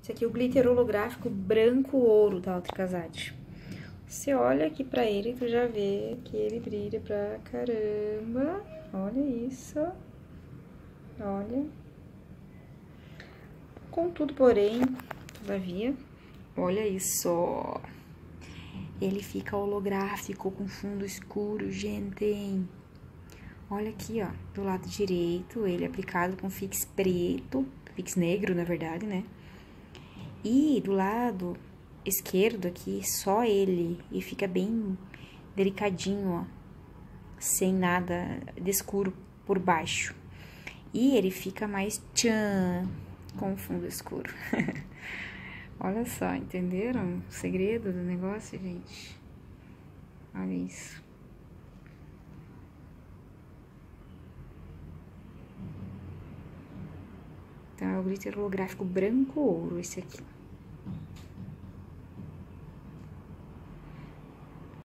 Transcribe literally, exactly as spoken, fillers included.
Esse aqui é o glitter holográfico branco ouro da Altricasade. Você olha aqui pra ele, tu já vê que ele brilha pra caramba. Olha isso. Olha. Contudo, porém, todavia, olha isso. Ele fica holográfico com fundo escuro, gente. Olha aqui, ó, do lado direito, ele é aplicado com fix preto, fix negro, na verdade, né? E do lado esquerdo aqui, só ele, e fica bem delicadinho, ó, sem nada de escuro por baixo. E ele fica mais tchan, com fundo escuro. Olha só, entenderam o segredo do negócio, gente? Olha isso. Então, é o glitter holográfico branco ouro, esse aqui.